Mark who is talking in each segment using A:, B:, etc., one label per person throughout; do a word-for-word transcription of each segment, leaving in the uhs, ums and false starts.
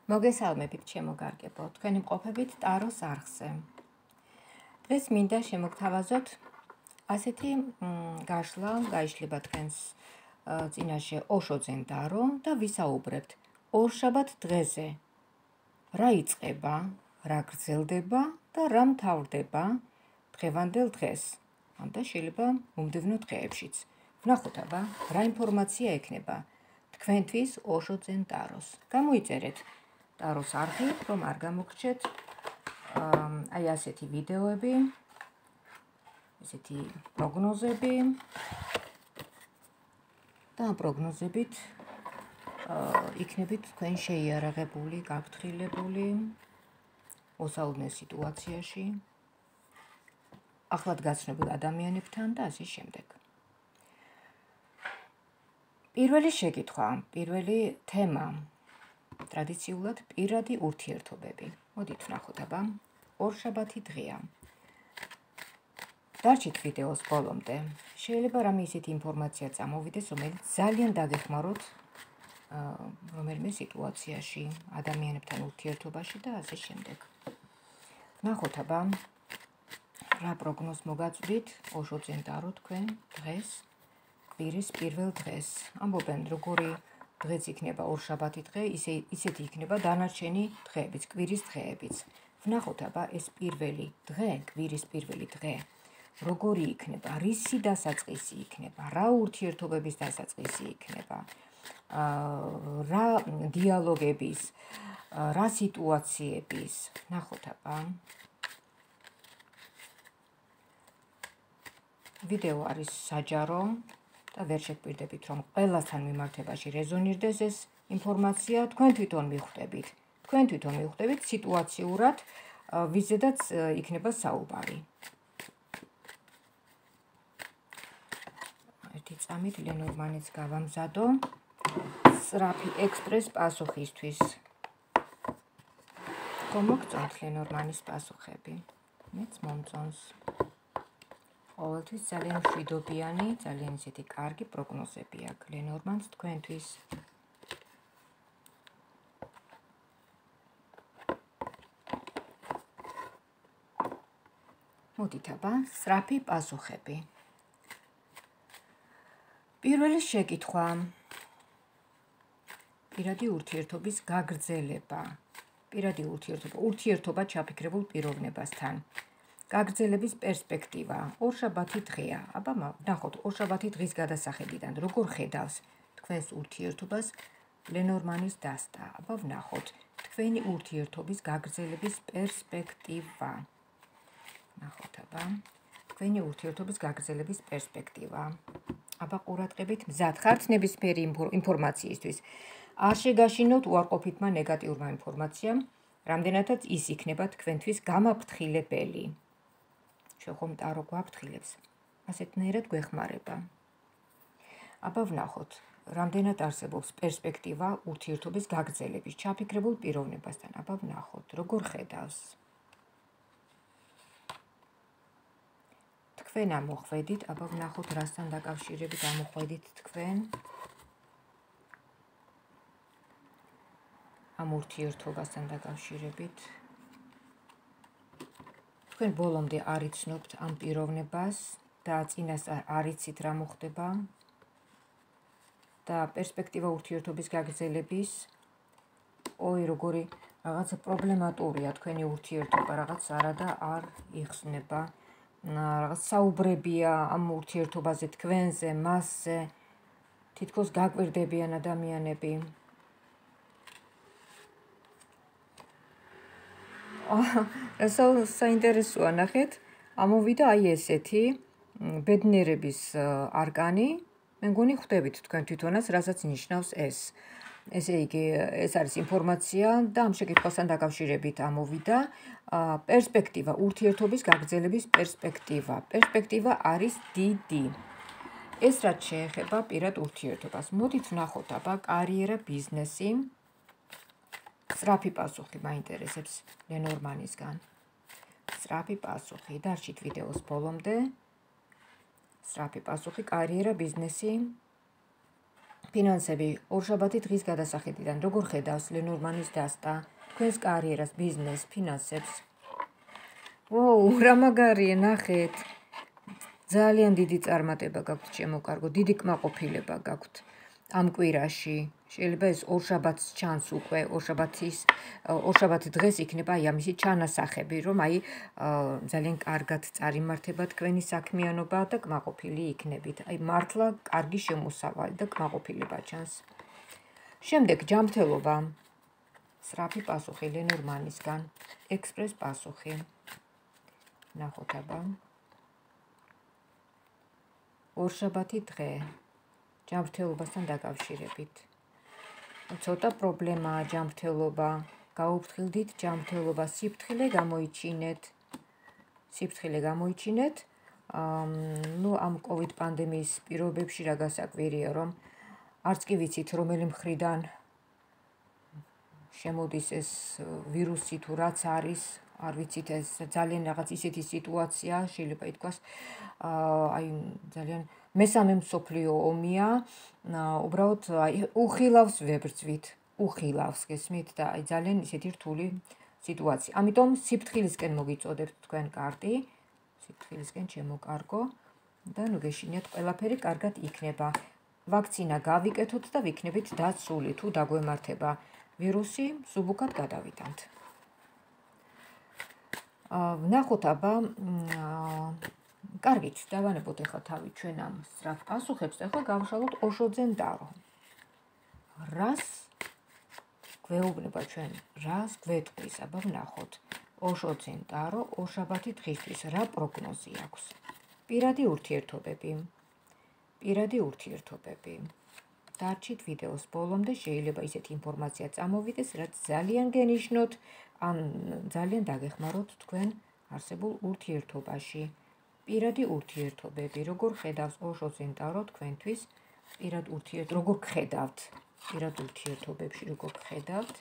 A: მოგესალმებით ჩემო გარგებო, თქვენი მყოფებით ტაროს არხზე. დღეს მინდა შემოგთავაზოთ ასეთი გაშლა, გაიშლება თქვენს წინაშე ოშოძენ დარო და ვისაუბრებთ ორშაბათ დღეზე. რა იწყება, რა გრძელდება და რა მთავრდება დღევანდელ დღეს. და შეიძლება მომდევნო დღეებშიც. ვნახოთ აბა, რა ინფორმაცია ექნება თქვენთვის ოშოძენ დაროს. გამოიწერეთ ტაროს არხი, რომ არ გამოგრჩეთ აი ასეთი ვიდეოები, ესეთი პროგნოზები და ამ პროგნოზებით იქნებით თქვენ შეიარაღებული, გაფრთხილებული ოსაუდნელ სიტუაციაში, ახლად გაცნობილ ადამიანებთან და ასე შემდეგ. პირველი შეკითხვა, პირველი თემა ტრადიციულად პირადი ურთიერთობები. მოდით ვნახოთ აბა, ორშაბათი დღეა. დარჩით ვიდეოს ბოლომდე. შეიძლება რამე ისეთი ინფორმაცია წამოვიდეს, რომელიც ძალიან დაგეხმაროთ რომელიმე სიტუაციაში, ადამიანებთან ურთიერთობაში და ასე შემდეგ. ვნახოთ აბა, რა პროგნოზ მოგაწვდით ოშოძენ დარო თქვენ დღეს, კვირის პირველ დღეს. ამბობენ, როგორი დღეც იქნება ორშაბათი დღე, ისეთი იქნება დანარჩენი დღეებიც, კვირის დღეებიც. ვნახოთ აბა, ეს პირველი დღე, კვირის პირველი დღე, როგორი იქნება, რისი დასაწყისი იქნება, რა ურთიერთობების დასაწყისი იქნება, რა დიალოგების, რა სიტუაციების. ვნახოთ აბა. ვიდეო არის საჯარო და ვერ შეგვირდებით, რომ ყველასთან მიმართებაში რეზონირდეს ეს ინფორმაცია, თქვენ თვითონ მიხვდებით. თქვენ თვითონ მიხვდებით სიტუაციურად, ვიზედაც იქნება საუბარი. ერთი წამით ლენორმანიც გავამზადო სწრაფი ექსპრეს პასუხისთვის. მოგწონთ ლენორმანის პასუხები? მეც მომწონს. ყოველთვის ძალიან მშვიდობიანი, ძალიან ისეთი კარგი პროგნოზები აქვს ლენორმანს თქვენთვის. მოდით აბა, სწრაფი პასუხები. პირველი შეკითხვა. პირადი ურთიერთობის გაგრძელება. პირადი ურთიერთობა, ურთიერთობა ჩაფიქრებულ პიროვნებასთან. გაგრძელების პერსპექტივა. ორშაბათი დღეა. აბა, ვნახოთ ორშაბათი დღის გადასახედიდან როგორ ხედავს თქვენს ურთიერთობას ლენორმანის დასტა. აბა, ვნახოთ თქვენი ურთიერთობის გაგრძელების პერსპექტივა. ვნახოთ აბა, თქვენი ურთიერთობის გაგრძელების პერსპექტივა. აბა, ყურადღებით მზად ხართ ნებისმიერი ინფორმაციისთვის. არ შეგაშინოთ უარყოფითმა ნეგატიურმა ინფორმაციამ, რამდენადაც ის იქნება თქვენთვის გამაფრთხილებელი. შეხომ ტარო გვაფრთხილებს, ასეთნაირად გვეხმარება. აბა, ვნახოთ, რამდენად არსებობს პერსპექტივა ურთიერთობის გაგრძელების ჩაფიქრებულ პიროვნებასთან. აბა, ვნახოთ, როგორ ხედავს. თქვენ ამოხვედით, აბა, ვნახოთ, რასთან დაკავშირებით ამოხვედით თქვენ. ამ ურთიერთობასთან დაკავშირებით. თქვენ ბოლომდე არ იცნობთ ამ პიროვნებას და წინასწარ არ იცით რა მოხდება და პერსპექტივა ურთიერთობის გაგრძელების ой, როგორი რაღაცა პრობლემატურია თქვენი ურთიერთობა, რაღაც არადა არ იხსნება, რაღაც საუბრებია ამ ურთიერთობაზე თქვენზე, მასზე, თითქოს გაკვირდებიან ადამიანები. საინტერესოა, ნახეთ, ამოვიდა აი ესეთი ბედნიერების არკანი. მე მგონი ხვდებით თქვენ თვითონაც, რასაც ნიშნავს ეს. ესე იგი, ეს არის ინფორმაცია და ამ შეკითხვასთან დაკავშირებით ამოვიდა პერსპექტივა, ურთიერთობის გაგრძელების პერსპექტივა. პერსპექტივა არის დიდი. ეს რაც შეეხება პირად ურთიერთობას. მოდით ვნახოთ აბა, კარიერა, ბიზნესი. სწრაფი პასუხი მაინტერესებს ლენორმანისგან. სწრაფი პასუხი. დარჩით ვიდეოს ბოლომდე. სწრაფი პასუხი, კარიერა, ბიზნესი. ფინანსები ორშაბათი დღის გადასახედიდან როგორ ხედავს ლენორმანის დასტა თქვენს კარიერას, ბიზნესს, ფინანსებს? ვოუ, რა მაგარია, ნახეთ. ძალიან დიდი წარმატება გაქვთ, ჩემო კარგო, დიდი კმაყოფილება გაქვთ ამ კვირაში. შეიძლება ეს ორშაბათს ჩანს უკვე, ორშაბათის ორშაბათი დღეს იქნება აი ამისი ჩანასახები, რომ აი ძალიან კარგად წარიმართება თქვენი საქმიანობა და კმაყოფილი იქნებით. აი მართლა კარგი შემოსავალი და კმაყოფილება ჩანს. შემდეგ ჯანმრთელობა. სწრაფი პასუხი ლენორმანისგან, ექსპრეს პასუხი. ნახოთ აბა. ორშაბათი დღე ჯანმრთელობასთან დაკავშირებით. ცოტა პრობლემაა ჯანმრთელობა. გაუფრთხილდით ჯანმრთელობა, სიფრთხილე გამოიჩინეთ. სიფრთხილე გამოიჩინეთ. ნუ ამ კოვიდ პანდემიის პირობებში რა გასაკვირია, რომ არც კი ვიცით რომელი მხრიდან შემოდის ეს ვირუსი თუ რაც არის, არ ვიცით, ეს ძალიან რაღაც ისეთი სიტუაცია, შეიძლება ითქვას, აი ძალიან მესამე მსოფლიო ომია, უბრალოდ აი უხილავს ვებრძვით, უხილავს, გესმით და აი ძალიან ისეთი რთული სიტუაცია. ამიტომ სიფრთხილისკენ მოგიწოდებთ თქვენ კარტი, სიფრთხილისკენ შემოკარგო და ნუ გეშინიათ ყველაფერი კარგად იქნება. ვაქცინა გავიკეთოთ და ვიქნებით დაცული, თუ დაგვემართება ვირუსი, სუბუქად გადავიტანთ. ვნახოთ აბა, კარგით, დავანებოთ ახლა თავი ჩვენ ამ სწრაფ პასუხებს, ახლა გავშალოთ ოშოძენ დარო. რას გვეუბნება ჩვენ, რას გვეტყვის, აბა ვნახოთ. ოშოძენ დარო, ორშაბათი დღისთვის რა პროგნოზი აქვს? პირადი ურთიერთობები. პირადი ურთიერთობები. დარჩით ვიდეოს ბოლომდე, შეიძლება ისეთი ინფორმაცია წამოვიდეს, რაც ძალიან გენიშნოთ, ან ძალიან დაგეხმაროთ თქვენ არსებულ ურთიერთობაში. პირადი ურთიერთობები, როგორ ხედავს ოშოძენ დარო თქვენთვის პირად ურთიერთობ, როგორ ხედავთ პირად ურთიერთობებში, როგორ ხედავთ?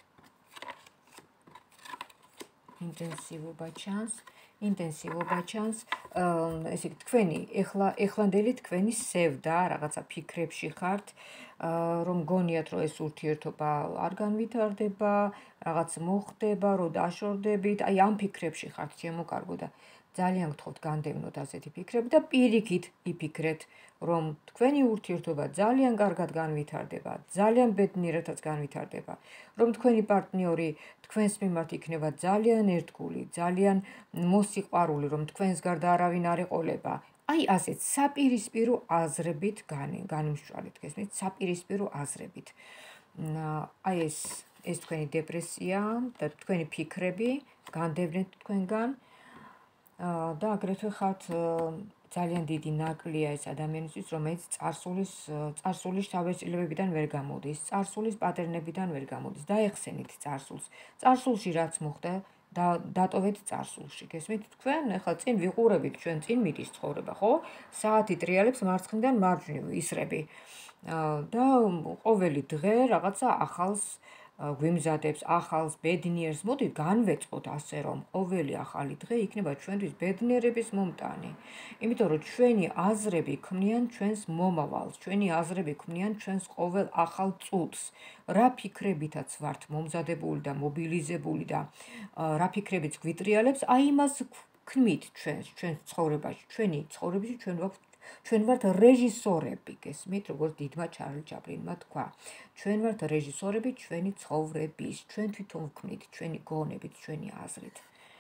A: ინტენსივობა ჩანს, ინტენსივობა ჩანს, ესე იგი თქვენი ეხლა ეხლანდელი თქვენი სევდა, რაღაცა ფიქრებში ხართ, რომ გონიათ, რომ ეს ურთიერთობა არ განვითარდება, რაღაც მოხდება, რომ დაშორდებით, აი ამ ფიქრებში ხართ, ჩემო კარგო და ძალიან გთხოვთ განდევნოთ ასეთი ფიქრები და პირიქით იფიქრეთ, რომ თქვენი ურთიერთობა ძალიან კარგად განვითარდება, ძალიან ბედნიერადაც განვითარდება, რომ თქვენი პარტნიორი თქვენს მიმართ იქნება ძალიან ერთგული, ძალიან მოსიყვარული, რომ თქვენს გარდა არავინ არ ეყოლება. აი ასეთ საპირისპირო აზრებით განიმსჭვალეთ, გესმით, საპირისპირო აზრებით. აი ეს ეს თქვენი დეპრესია და თქვენი ფიქრები განდევნეთ თქვენგან და აგრეთვე ხართ ძალიან დიდი ნაკლია ეს ადამიანისთვის, რომელიც წარსულის წარსულის თავისებურებიდან ვერ გამოდის, წარსულის პატერნებიდან ვერ გამოდის. დაეხსენით წარსულს. წარსულში რაც მოხდა, და დატოვეთ წარსულში, გესმით? თქვენ ახლა წინ ვიყურებით, ჩვენ წინ მიდის ცხოვრება, ხო? საათი ტრიალებს მარცხნიდან მარჯვნივ ისრები. და ყოველი დღე რაღაცა ახალს გვიმზადებს, ახალს ბედნიერს. მოდით განვეწყოთ ასე, რომ ყოველი ახალი დღე იქნება ჩვენთვის ბედნიერების მომტანი. იმიტომ რომ ჩვენი აზრები ქმნიან ჩვენს მომავალს, ჩვენი აზრები ქმნიან ჩვენს ყოველ ახალ წუთს. რა ფიქრებითაც ვართ მომზადებული და მობილიზებული და რა ფიქრებიც გვიტრიალებს, აი იმას ქმნით ჩვენს ჩვენს ცხოვრებაში, ჩვენი ცხოვრებაში ჩვენ ვაქვს ჩვენ ვართ რეჟისორები, გესმით, როგორც დიდმა ჩარლი ჩაპლინმა თქვა. ჩვენ ვართ რეჟისორები ჩვენი ცხოვრების, ჩვენ თვითონ ვქმნით ჩვენი გონებით, ჩვენი აზრით.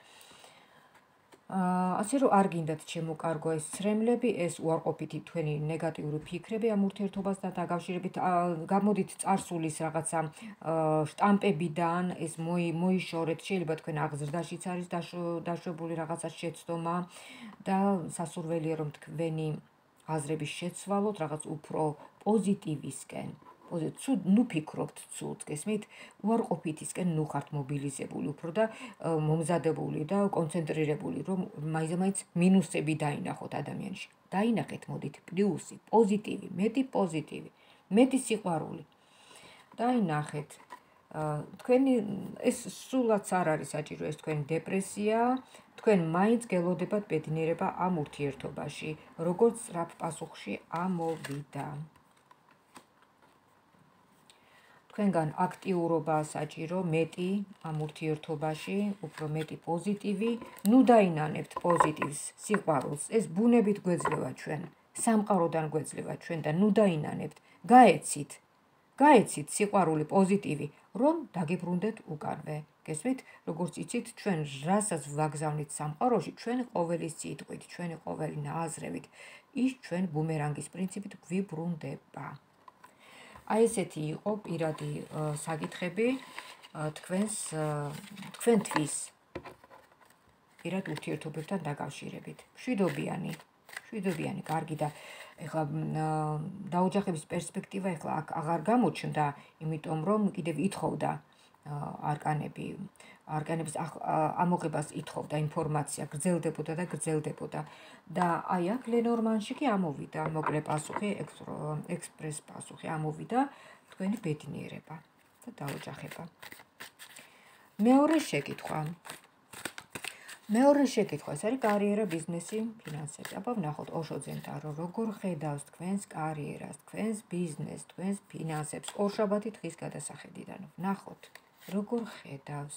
A: ასე რომ არ გინდათ ჩემო კარგო ეს ცრემლები, ეს უარყოფითი თქვენი ნეგატიური ფიქრები ამ ურთიერთობასთან დაკავშირებით, გამოდით წარსულის რაღაცა შტამპებიდან, ეს მოიშორეთ, შეიძლება თქვენ აღზრდაშიც არის დაშვებული რაღაცა შეცდომა და სასურველია რომ თქვენი აზრების შეცვალოთ რაღაც უფრო პოზიტივისკენ. ნუ ფიქრობთ ცუდ, გესმით? უარყოფითისკენ ნუ ხართ მობილიზებული უფრო და მომზადებული და კონცენტრირებული, რომ მაინც მინუსები დაინახოთ ადამიანში. დაინახეთ, მოდით, პლუსი, პოზიტივი, მეტი პოზიტივი, მეტი სიყვარული. დაინახეთ. თქვენი ეს სულაც არ არის საჭირო ეს თქვენი დეპრესია, თქვენ მაინც გელოდებათ ბედნიერება ამ ურთიერთობაში, როგორც სწრაფ პასუხში ამოვიდა. თქვენგან აქტიურობა საჭირო მეტი ამ ურთიერთობაში, უფრო მეტი პოზიტივი, ნუ დაინანებთ პოზიტივს, სიყვარულს. ეს ბუნებით გვეძლევა ჩვენ, სამყაროდან გვეძლევა ჩვენ და ნუ დაინანებთ. გაეცით, გაეცით სიყვარული, პოზიტივი, რომ დაგიბრუნდეთ უკანვე. გესმით, როგორც იცით, ჩვენ რასაც ვაგზავნით სამყაროში, ჩვენი ყოველი სიტყვით, ჩვენი ყოველი ნააზრევით, ის ჩვენ ბუმერანგის პრინციპით გვიბრუნდება. აი ესეთი იყო პირადი საკითხები თქვენს თქვენთვის პირად ურთიერთობებთან დაკავშირებით. მშვიდობიანი, მშვიდობიანი, კარგი და ეხლა დაოჯახების პერსპექტივა ეხლა აქ აღარ გამოჩნდა, იმიტომ რომ კიდევ ითხოვდა არკანები, არკანების ამოღებას ითხოვდა ინფორმაცია, გრძელდებოდა და გრძელდებოდა. და აი აქ ლენორმანში კი ამოვიდა მოკლე პასუხი, ექსპრეს პასუხი ამოვიდა თქვენი ბედნიერება და დაოჯახება. მეორე შეკითხვა. მეორე შეკითხვა, ეს არის კარიერა, ბიზნესი, ფინანსები. აბა ვნახოთ ოშო ზენტარო, როგორ ხედავს თქვენს კარიერას, თქვენს ბიზნესს, თქვენს ფინანსებს ორშაბათი დღის გადასახედიდან. ვნახოთ, როგორ ხედავს.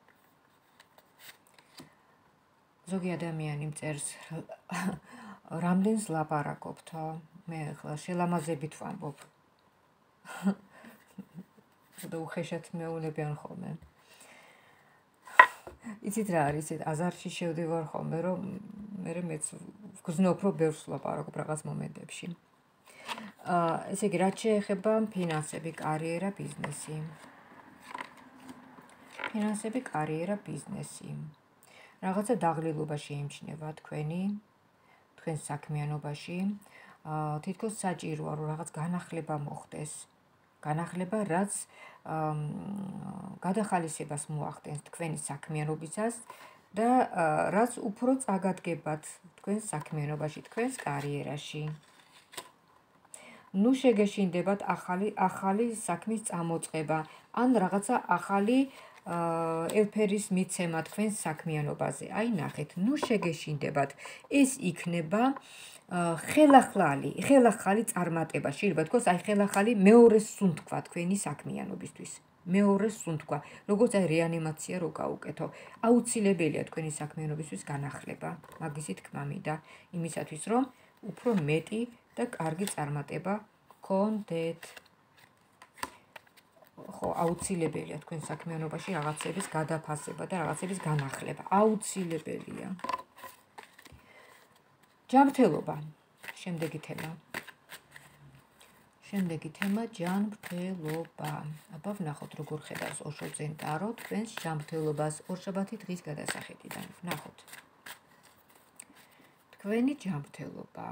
A: ზოგი ადამიანი მწერს, რამდენს ლაპარაკობთო, მე ახლა შელამაზებით ვამბობ. და უხეშად მეულებიან ხოლმე. იცით რა არის, აზარში შევდივარ ხოლმე, რომ მე მეც ვგზნობ, რომ ბევრს ლაპარაკობ რაღაც მომენტებში. ესე იგი, რაც შეეხება ფინანსები, კარიერა, ბიზნესი. ფინანსები, კარიერა, ბიზნესი. რაღაცა დაღლილობა შეიმჩნევა თქვენი, თქვენ საქმიანობაში. თითქოს საჭიროა, რომ რაღაც განახლება მოხდეს. განახლება, რაც გადახალისებას მოახდენს თქვენი საქმიანობისას და რაც უფრო წაგადგებათ თქვენს საქმიანობაში, თქვენს კარიერაში. ნუ შეგეშინდებათ ახალი ახალი საქმის წამოწყება, ან რაღაცა ახალი ელფერის მიცემა თქვენს საქმიანობაზე. აი ნახეთ, ნუ შეგეშინდებათ. ეს იქნება ხელახალი, ხელახალი წარმატება. შეიძლება თქოს, აი ხელახალი მეორე სუნთქვა თქვენი საქმიანობისთვის. მეორე სუნთქვა, როგორც აი რეანიმაცია რო გაუკეთო. აუცილებელია თქვენი საქმიანობისთვის განახლება. მაგისი თქმა მინდა იმისათვის, რომ უფრო მეტი და კარგი წარმატება გქონდეთ. ხო, აუცილებელია თქვენ საქმიანობაში რაღაცების გადაფასება და რაღაცების განახლება. აუცილებელია. ჯანმრთელობა. შემდეგი თემა. შემდეგი თემა ჯანმრთელობა. აბა ვნახოთ, როგორ ხედავს ოშო ზენტარო თქვენს ჯანმრთელობას ორშაბათი დღის გადასახედიდან. ვნახოთ. თქვენი ჯანმრთელობა.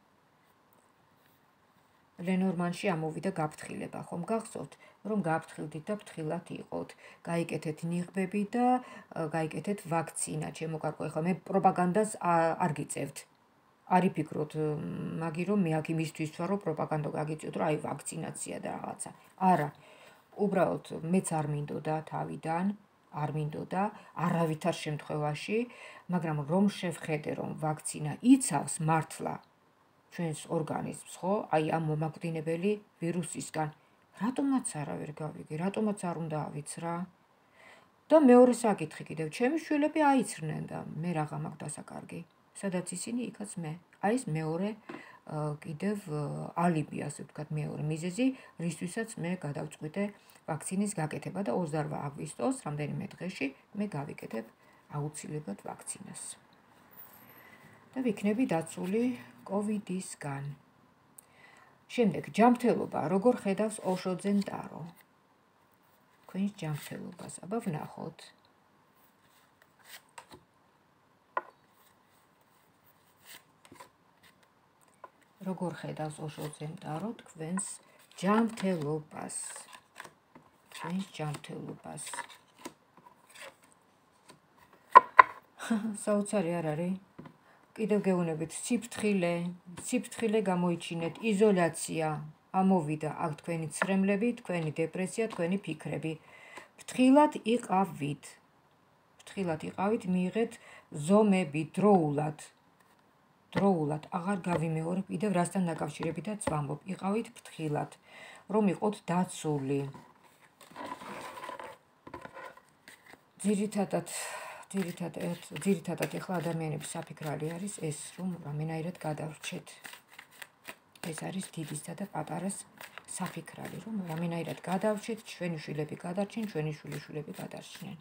A: ლენორმანში ამოვიდა გაფრთხილება, ხომ გახსოვთ, რომ გაფრთხილდით და ფრთხილად იყოთ. გაიკეთეთ ნიღბები და გაიკეთეთ ვაქცინა. ჩემო კარგო, ეხლა მე პროპაგანდას არ გიწევთ. არ იფიქროთ, მაგი რომ მე აქ იმისთვის ვარ, რომ პროპაგანდა გაგიწევთ, რომ აი ვაქცინაცია და რაღაცა. არა. უბრალოდ მეც არ მინდოდა თავიდან, არ მინდოდა არავითარ შემთხვევაში, მაგრამ რომ შევხედე, რომ ვაქცინა იცავს მართლა ჩვენს ორგანიზმს, ხო? აი ამ მომაკვდინებელი ვირუსისგან. რატომაც არავერ გავიგე, რატომაც არ უნდა ავიცრა? და მეორე საკითხი კიდევ, ჩემი შვილები აიცრნენ და მე რაღა მაქვს დასაკარგი. სადაც ისინი, იქაც მე. აი ეს მეორე კიდევ ალიბი, ასე ვთქვათ, მეორე მიზეზი, რისთვისაც მე გადავწყვიტე ვაქცინის გაკეთება და ოცდაორმა აგვისტოს, რამდენიმე დღეში მე გავიკეთებ აუცილებლად ვაქცინას. და ვიქნები დაცული კოვიდისგან. შემდეგ, ჯანმრთელობა, როგორ ხედავს ოშო ზენტარო? თქვენს ჯანმრთელობას, აბა ვნახოთ. როგორ ხედავს ოშო ზენტარო თქვენს ჯანმრთელობას? თქვენს ჯანმრთელობას. საოცარი არ არის? კიდევ გეუბნებით, სიფრთხილე, სიფრთხილე გამოიჩინეთ, იზოლაცია, ამოვიდა აქ თქვენი ცრემლები, თქვენი დეპრესია, თქვენი ფიქრები. ფრთხილად იყავით. ფრთხილად იყავით, მიიღეთ ზომები დროულად. დროულად, აღარ გავიმეორებ, კიდევ რასთან დაკავშირებითაც ვამბობ, იყავით ფრთხილად, რომ იყოთ დაცული. ძირითადად ძირითადად ძირითადად ეხლა ადამიანების საფიქრალი არის ეს, რომ რამენაირად გადავრჩეთ. ეს არის დიდისა და პატარას საფიქრალი, რომ რამენაირად გადავრჩეთ, ჩვენი შვილები გადარჩენ, ჩვენი შვილიშვილები გადარჩნენ.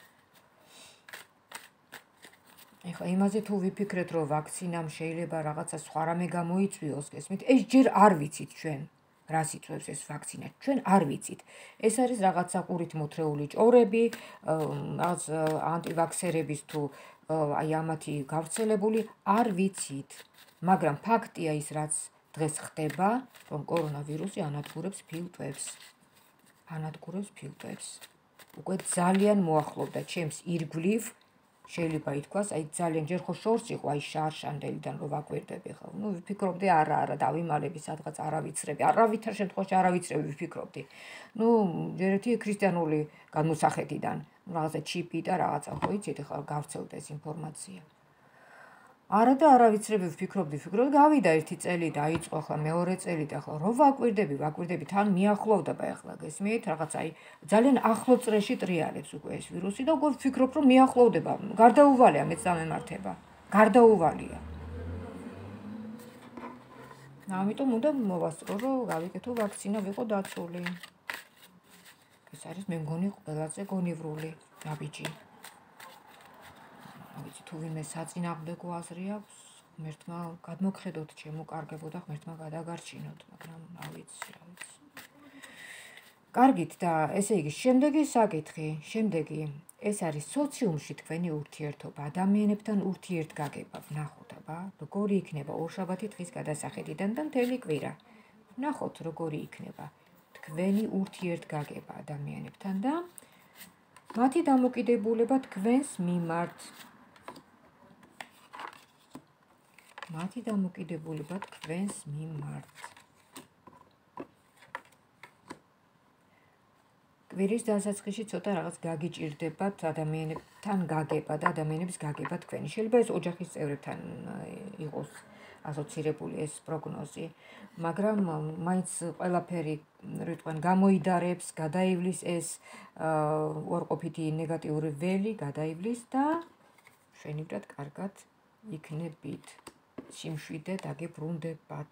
A: ეხლა იმაზე თუ ვიფიქრეთ, რომ ვაქცინამ შეიძლება რაღაცა სხვა რამე გამოიწვიოს, გესმით? ეს ჯერ არ ვიცით ჩვენ. რას იწვევს ეს ვაქცინა? ჩვენ არ ვიცით. ეს არის რაღაცა ყურით მოთრეული ჭორები, რაღაც ანტივაქსერების თუ აი ამათი გავრცელებული, არ ვიცით. მაგრამ ფაქტია ის, რაც დღეს ხდება, რომ კორონავირუსი ანადგურებს ფილტვებს. ანადგურებს ფილტვებს. უკვე ძალიან მოახლოვდა ჩემს ირგვლივ, შეიძლება ითქვას, აი ძალიან ჯერ ხო შორს იყო აი შარშანდელიდან რომ ვაკვირდები ხო. ნუ ვიფიქრობდი არა, არა, დავიმალები სადღაც არავიცრები. არავითარ შემთხვევაში არავიცრები ვიფიქრობდი. ნუ ჯერეთი ქრისტიანული განმოსახედიდან, რაღაცა ჩიპი და რაღაცა ხო იცით, ახლა გავრცელდა ეს ინფორმაცია. არა და არავიცრები ვფიქრობდი, ვფიქრობდი, გავიდა ერთი წელი დაიწყო, ახლა მეორე წელი და ახლა რო ვაკვირდები, ვაკვირდები, თან მიახლოვდა ახლა გესმით, რაღაც აი ძალიან ახლო წრეში ტრიალებს უკვე ეს ვირუსი და უკვე ვფიქრობ, რომ მიახლოვდება, გარდაუვალია მეც დამემართება. გარდაუვალია. ამიტომ უნდა მოვასწრო, რომ გავიკეთო ვაქცინა, ვიყო დაცული. ეს არის მე მგონი ყველაზე გონივრული დაბიჯი. ვიცი თუ ვინმე საწინააღმდეგო აზრი აქვს, ღმერთმა გადმოგხედოთ ჩემო კარგებო და ღმერთმა გადაგარჩინოთ, მაგრამ რა ვიცი, რა ვიცი. კარგით და ესე იგი, შემდეგი საკითხი, შემდეგი, ეს არის სოციუმში თქვენი ურთიერთობა, ადამიანებთან ურთიერთგაგება, ვნახოთ აბა, როგორი იქნება ორშაბათი დღის გადასახედიდან და მთელი კვირა. ვნახოთ როგორი იქნება თქვენი ურთიერთგაგება ადამიანებთან და მათი დამოკიდებულება თქვენს მიმართ. მათი დამოკიდებულება თქვენს მიმართ. კვირის დასაწყისში ცოტა რაღაც გაგიჭირდებათ ადამიანებთან გაგება და ადამიანების გაგება თქვენი. შეიძლება ეს ოჯახის წევრებთან იყოს ასოცირებული ეს პროგნოზი, მაგრამ მაინც ყველაფერი რითქვან გამოიდარებს, გადაივლის ეს უარყოფითი ნეგატიური ველი, გადაივლის და შენივრად კარგად იქნებით. სიმშვიდე დაგებრუნდებათ.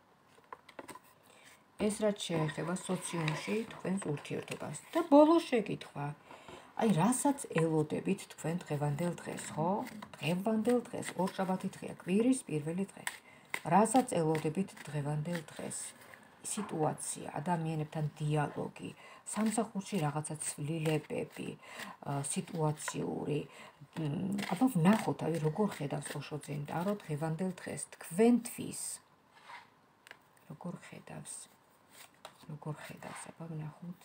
A: ეს რაც შეეხება სოციუმში თქვენს ურთიერთობას. და ბოლო შეკითხვა. აი, რასაც ელოდებით თქვენ დღევანდელ დღეს, ხო? დღევანდელ დღეს, ორშაბათი დღეა, კვირის პირველი დღე. რასაც ელოდებით დღევანდელ დღეს? სიტუაცია, ადამიანებთან დიალოგი, სამსახურში რაღაცა ცვლილებები, სიტუაციური. აბა ვნახოთ, აი როგორ ხედავს ოშოძე ნტარო დღევანდელ დღეს თქვენთვის. როგორ ხედავს? როგორ ხედავს, აბა ვნახოთ.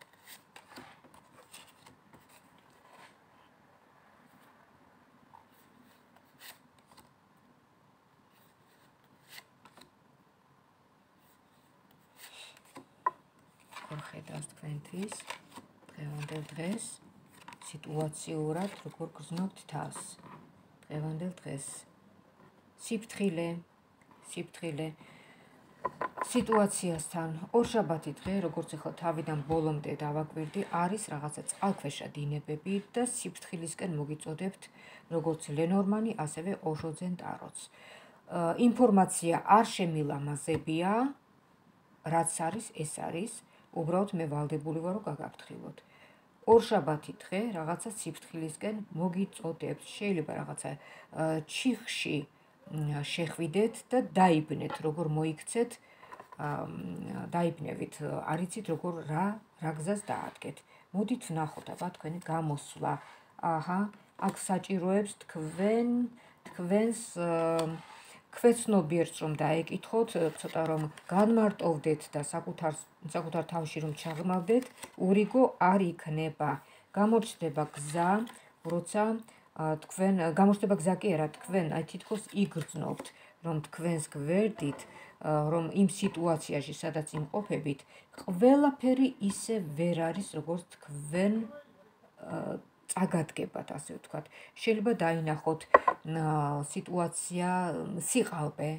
A: როგორ ხედავს თქვენთვის დღევანდელ დღეს სიტუაციურად როგორ გრძნობთ თავს დღევანდელ დღეს სიფრთხილე სიფრთხილე სიტუაციასთან ორშაბათი დღე როგორც ახლა თავიდან ბოლომდე დავაკვირდი არის რაღაცა წყალქვეშა დინებები და სიფრთხილისკენ მოგიწოდებთ როგორც ლენორმანი ასევე ოშოძე ნტაროც ინფორმაცია არ შემილამაზებია რაც არის ეს არის უბრალოდ მე ვალდებული ვარ რომ გაგაფრთხილოთ ორშაბათი დღე რაღაცა სიფრთხილისკენ მოგიწოდებთ შეიძლება რაღაცა ჩიხში შეხვიდეთ და დაიბნეთ როგორ მოიქცეთ დაიბნევით არიცით როგორ რა რა გზას დაადგეთ მოდით ვნახოთ აბა თქვენი გამოსვლა აჰა აქ საჭიროებს თქვენ თქვენს ქვეცნობიერს რომ დაეკითხოთ ცოტა რომ განმარტოვდეთ და საკუთარ საკუთარ თავში რომ ჩაღმავდეთ ურიგო არ იქნება გამოჩნდება გზა როცა თქვენ გამოჩნდება გზა კი არა თქვენ აი თითქოს იგრძნობთ რომ თქვენს გვერდით რომ იმ სიტუაციაში სადაც იმყოფებით ყველაფერი ისე ვერ არის როგორც თქვენ წაგადგებათ ასე ვთქვათ შეიძლება დაინახოთ სიტუაცია სიყალბე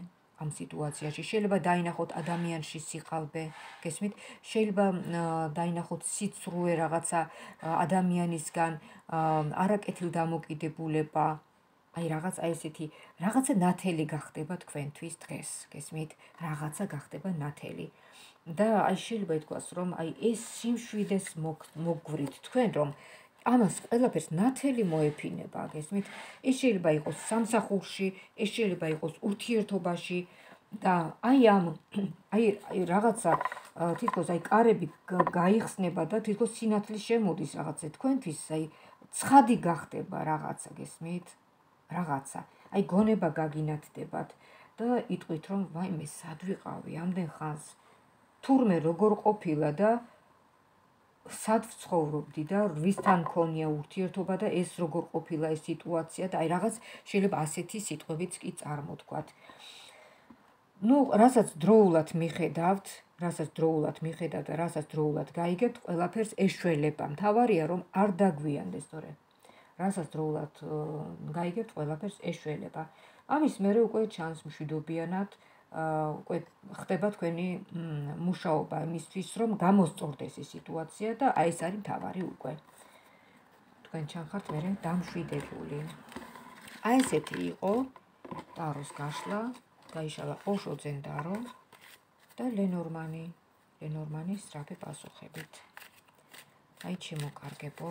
A: ამ სიტუაციაში. შეიძლება დაინახოთ ადამიანში სიყალბე, გესმით? შეიძლება დაინახოთ სიცრუე რაღაცა ადამიანისგან, არაკეთილდამოკიდებულება, აი რაღაც აი ესეთი რაღაცა ნათელი გახდება თქვენთვის დღეს, გესმით? რაღაცა გახდება ნათელი. და აი შეიძლება ითქვას, რომ აი ეს სიმშვიდეს მოგგვრით თქვენ, რომ ამას ყველაფერს ნათელი მოეფინება, გესმით? ეს შეიძლება იყოს სამსახურში, ეს შეიძლება იყოს ურთიერთობაში და აი ამ აი რაღაცა თითქოს აი კარები გაიხსნება და თითქოს სინათლე შემოდის რაღაცა თქვენთვის, აი ცხადი გახდება რაღაცა, გესმით? რაღაცა. აი გონება გაგინათდებათ და იტყვით, რომ ვაიმე, სად ვიყავი ამდენ ხანს? თურმე როგორ ყოფილა და სად ვცხოვრობდი და რისთან მქონია ურთიერთობა და ეს როგორ ყოფილა ეს სიტუაცია და აი რაღაც შეიძლება ასეთი სიტყვებიც კი წარმოთქვათ. ნუ, რასაც დროულად მიხედავთ, რასაც დროულად მიხედავთ და რასაც დროულად გაიგებთ, ყველაფერს ეშველება. მთავარია რომ არ დაგვიანდეს, თორე რასაც დროულად გაიგებთ, ყველაფერს ეშველება. ამის მერე უკვე ჩანს მშვიდობიანად, უკვე ხდება თქვენი მუშაობა იმისთვის, რომ გამოსწორდეს ეს სიტუაცია და აი ეს არის მთავარი უკვე. თქვენ ჩანხართ მერე დამშვიდებული. აი ესეთი იყო ტაროს გაშლა, დაიშალა ოშო ძენდარო და ლენორმანი, ლენორმანის სწრაფი პასუხებით. აი ჩემოკარგებო.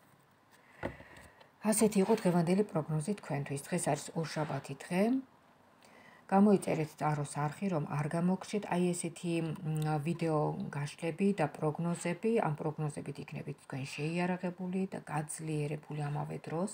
A: ასეთი იყო დღევანდელი პროგნოზი თქვენთვის. დღეს არის ორშაბათი დღე. გამოიწერეთ ტაროს არხი, რომ არ გამოგრჩეთ აი ესეთი ვიდეო გაშლები და პროგნოზები, ამ პროგნოზებით იქნებით თქვენ შეიარაღებული და გაძლიერებული ამავე დროს.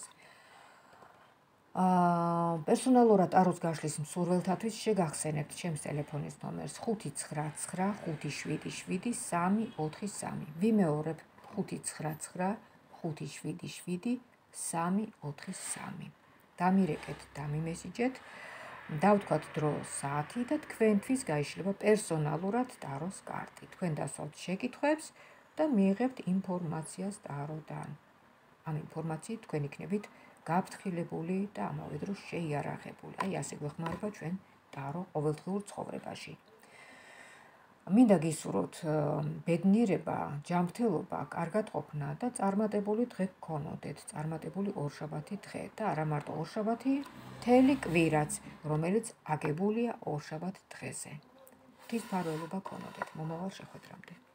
A: პერსონალურად ტაროს გაშლის მსურველთათვის შეგახსენებთ ჩემს ტელეფონის ნომერს ხუთი ცხრა ცხრა ხუთი შვიდი შვიდი სამი ოთხი სამი. ვიმეორებ ხუთი ცხრა ცხრა ხუთი შვიდი შვიდი სამი ოთხი სამი. დამირეკეთ, დამიმესიჯეთ. დავთქვათ დრო, საათი და თქვენთვის გაიშლება პერსონალურად ტაროს კარტი. თქვენ დასვავთ შეკითხვებს და მიიღებთ ინფორმაციას ტაროდან. ამ ინფორმაციით თქვენ იქნებით გაფრთხილებული და ამავე დროს შეიარაღებული. აი ასე გვეხმარება ჩვენ ტარო ყოველდღიურ ცხოვრებაში. მინდა გისურვოთ ბედნიერება, ჯანმრთელობა, კარგად ყოფნა და წარმატებული დღე გქონოდეთ, წარმატებული ორშაბათი დღე და არა მარტო ორშაბათი, მთელი კვირაც, რომელიც აგებულია ორშაბათ დღეზე. ღვთის მფარველობა გქონოდეთ. მომავალ შეხვედრამდე.